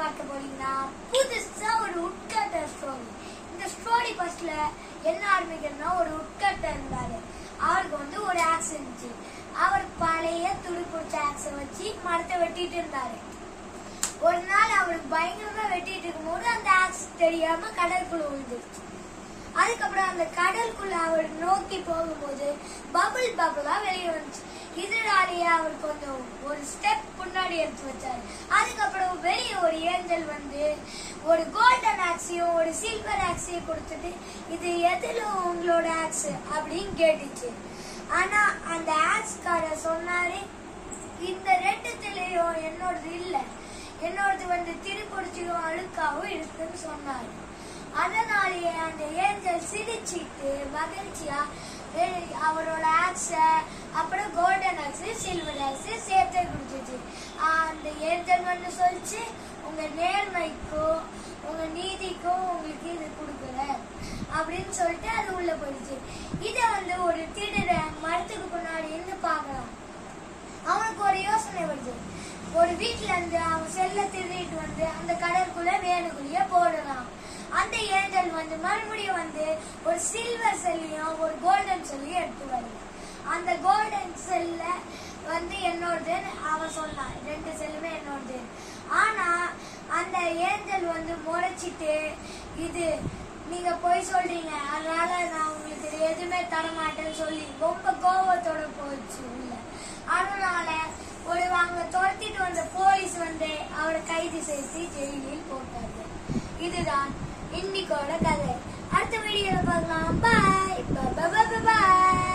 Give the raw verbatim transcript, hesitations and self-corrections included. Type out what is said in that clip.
பார்க்க போறீங்கன்னா புதுசா ஒரு உட்கட்டர் ஸ்டோரி. இந்த ஸ்டோரி ஃபர்ஸ்ட்ல என்ன ஆரம்பிக்கிறதுனா, ஒரு உட்கட்டர் இருந்தாரு. அவருக்கு வந்து ஒரு ஆக்ஸ் இருந்துச்சு. அவர் பழைய துணி பிடிச்ச ஆக்ஸை வச்சு மரத்தை வெட்டிட்டு இருந்தாரு. ஒரு நாள் அவருக்கு பயங்கரமா வெட்டிட்டு இருக்கும் போது அந்த ஆக்ஸ் தெரியாம கடலுக்குள்ள விழுந்துருச்சு. அதுக்கப்புறம் அந்த கடலுக்குள்ள அவர் நோக்கி போகும்போது பபுள் பபுளா வெளியே வந்துச்சு. இதனாலேயே அவர் கொஞ்சம் ஒரு ஸ்டெப் முன்னாடி எடுத்து வச்சாரு. அதுக்கப்புறம் வெளியே ஒரு ஏஞ்சல் வந்து ஒரு கோல்டன் ஆக்ஸையும் ஒரு சில்வர் ஆக்ஸையும் கொடுத்துட்டு, இது எதுல உங்களோட ஆக்ஸ் அப்படின்னு கேட்டுச்சு. ஆனா அந்த ஆக்ஸ்காரர் சொன்னாரு, இந்த ரெண்டுத்திலயும் என்னோடது இல்ல, என்னோடது வந்து திருப்பொடிச்சியும் அழுக்காவும் இருக்குன்னு சொன்னாரு. அதனாலேயே அந்த ஏஞ்சல் சிரிச்சிட்டு மகிழ்ச்சியா அவரோட ஆக்ஸ அப்புறம் கோல்டன் ஆக்ஸ் சில்வர் ஆக்ஸ் சேர்த்து கொடுத்துச்சு. அந்த ஏஞ்சல் வந்து சொல்லிச்சு, உங்க நேர்மைக்கும் உங்க நீதிக்கும் உங்களுக்கு இது கொடுக்குறேன் அப்படின்னு சொல்லிட்டு அது உள்ள போயிடுச்சு. இத வந்து ஒரு திருட மரத்துக்கு முன்னாடி இருந்து பாக்கலாம். அவனுக்கு ஒரு யோசனை வருது. ஒரு வீட்டுல இருந்து அவன் செல்ல திருடிட்டு வந்து அந்த கடற்குள்ள வேணுக்குள்ளேயே போடலாம். அந்த ஏஞ்சல் வந்து மறுபடியும் வந்து ஒரு சில்வர் செல்லையும் ஒரு கோல்டன் செல்லையும் எடுத்து வருது. அந்த கோல்டன் செல்ல வந்து என்னோடதுன்னு அவன் சொன்னான், ரெண்டு செல்லுமே என்னோடது. ஆனா அந்த ஏஞ்சல் வந்து முறைச்சிட்டு, இது நீங்க போய் சொல்றீங்க, அதனால நான் உங்களுக்கு எதுவுமே தரமாட்டேன்னு சொல்லி ரொம்ப கோபத்தோட போயிடுச்சு உள்ள. அதனால ஒரு அங்க துரத்திட்டு வந்த போலீஸ் வந்து அவரை கைது செய்து ஜெயிலில் போட்டாரு. இதுதான் இன்னைக்கோட கதை. அடுத்த வீடியோல பார்க்கலாம். பாய் பாய் பாய் பாய்.